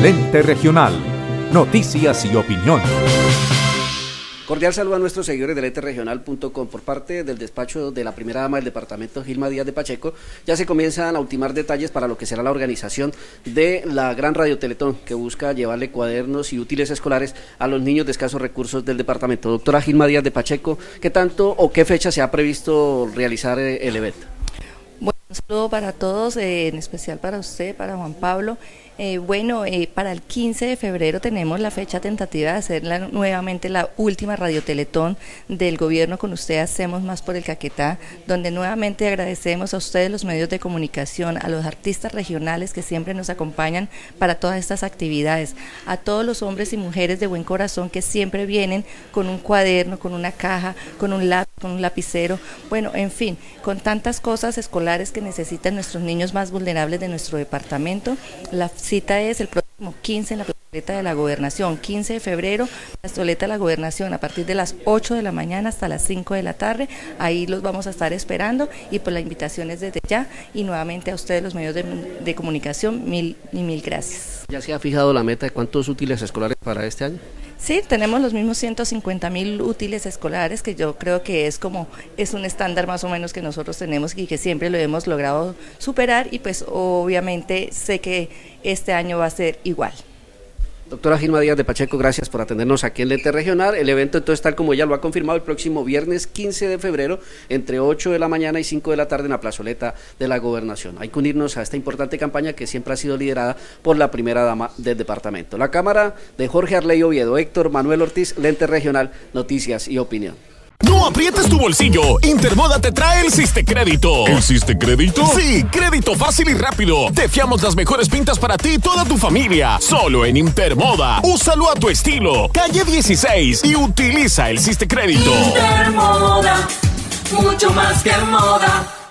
Lente Regional. Noticias y opinión. Cordial saludo a nuestros seguidores de lenteregional.com. Por parte del despacho de la primera dama del departamento, Gilma Díaz de Pacheco, ya se comienzan a ultimar detalles para lo que será la organización de la gran radioteletón, que busca llevarle cuadernos y útiles escolares a los niños de escasos recursos del departamento. Doctora Gilma Díaz de Pacheco, ¿qué tanto o qué fecha se ha previsto realizar el evento? Bueno, un saludo para todos, en especial para usted, para Juan Pablo. Para el 15 de febrero tenemos la fecha tentativa de hacer nuevamente la última radioteletón del gobierno con usted, Hacemos Más por el Caquetá, donde nuevamente agradecemos a ustedes los medios de comunicación, a los artistas regionales que siempre nos acompañan para todas estas actividades, a todos los hombres y mujeres de buen corazón que siempre vienen con un cuaderno, con una caja, con un lápiz, con un lapicero, en fin, con tantas cosas escolares que necesitan nuestros niños más vulnerables de nuestro departamento. La cita es el próximo 15 en la plazoleta de la Gobernación, 15 de febrero, plazoleta de la Gobernación, a partir de las 8 de la mañana hasta las 5 de la tarde, ahí los vamos a estar esperando y pues la invitación es desde ya y nuevamente a ustedes los medios de comunicación, mil gracias. ¿Ya se ha fijado la meta de cuántos útiles escolares para este año? Sí, tenemos los mismos 150.000 útiles escolares, que yo creo que es un estándar más o menos que nosotros tenemos y que siempre lo hemos logrado superar y pues obviamente sé que este año va a ser igual. Doctora Gilma Díaz de Pacheco, gracias por atendernos aquí en Lente Regional. El evento entonces, tal como ya lo ha confirmado, el próximo viernes 15 de febrero, entre 8 de la mañana y 5 de la tarde en la plazoleta de la Gobernación. Hay que unirnos a esta importante campaña que siempre ha sido liderada por la primera dama del departamento. La cámara de Jorge Arley Oviedo, Héctor Manuel Ortiz, Lente Regional, Noticias y Opinión. No aprietes tu bolsillo. Intermoda te trae el Sistecrédito. ¿El Sistecrédito? Sí, crédito fácil y rápido. Te fiamos las mejores pintas para ti y toda tu familia. Solo en Intermoda. Úsalo a tu estilo. Calle 16 y utiliza el Sistecrédito. Intermoda, mucho más que moda.